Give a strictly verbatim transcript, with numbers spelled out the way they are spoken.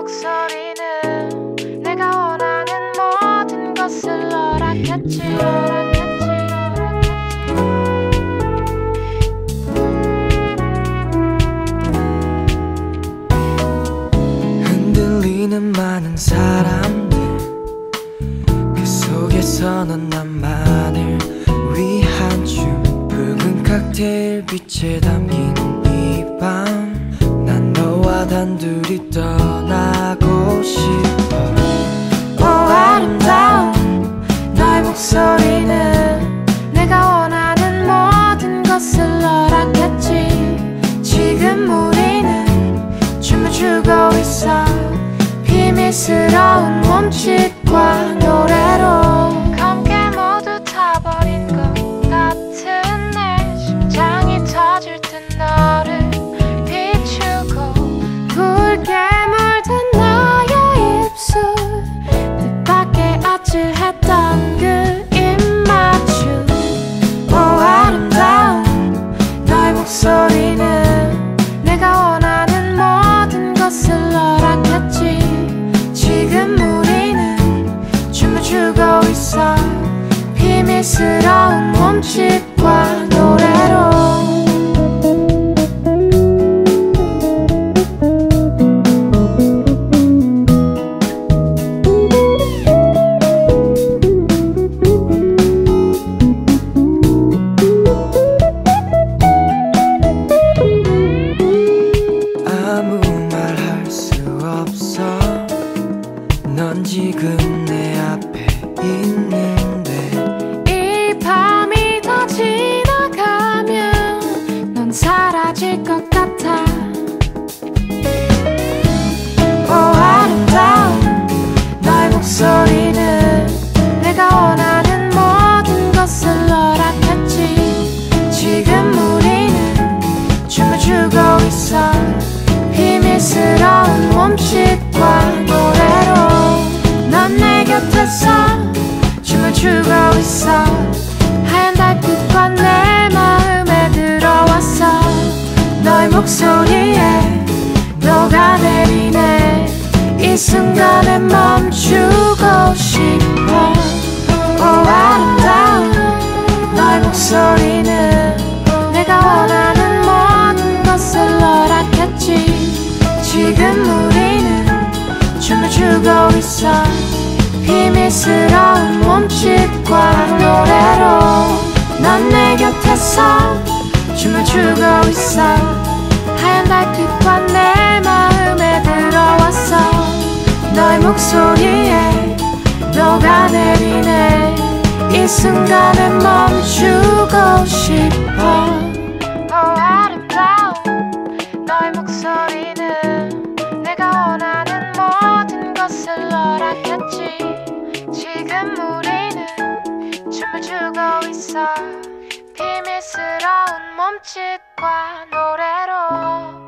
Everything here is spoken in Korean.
목소리는 내가 원하는 모든 것을 허락했지. 흔들리는 많은 사람들, 그 속에서 넌 나만을 위한 춤. 붉은 칵테일 빛에 담긴 이 밤, 난 너와 단둘이 떠나고 싶어. 오 아름다운 너의 목소리는 내가 원하는 모든 것을 허락했지. 지금 우리는 춤을 추고 있어. 비밀스러운 몸짓과 노래로 함께 모두 타버린 것 같은 내 심장이 터질 듯 너를 비추고 붉게 물든 너의 입술, 뜻밖의 아찔했던 그 입맞춤. 오 아름다운 너의 목소리는 내가 원하는 모든 것을 허락했지. 지금 우리는 춤을 추고 있어. 비밀스러운 몸짓과 노래로 넌 지금 내 앞에 있는데, 이 밤이 더 지나가면 넌 사라질 것 같아. 오 아름다운 너의 목소리는 내가 원하는 모든 것을 허락했지. 지금 우리는 춤을 추고 있어. 비밀스러운 몸짓과 노래로 넌 내 곁에서 춤을 추고 있어. 하얀 달빛과 내 마음에 들어왔어. 너의 목소리에 녹아내리네. 이 순간에 멈추고 싶어. 오 아름다운 너의 목소리는 내가 원하는 모든 것을 허락했지. 지금 우리는 춤을 추고 있어. 비밀스러운 몸짓과 노래로 넌 내 곁에서 춤을 추고 있어. 하얀 달빛과 내 마음에 들어왔어. 너의 목소리에 녹아내리네. 이 순간에 멈추고 싶어. 오 아름다운 너의 목소리는 내가 원하는 모든 것을 허락했지. 지금 우리는 춤을 추고 있어. 비밀스러운 몸짓과 노래로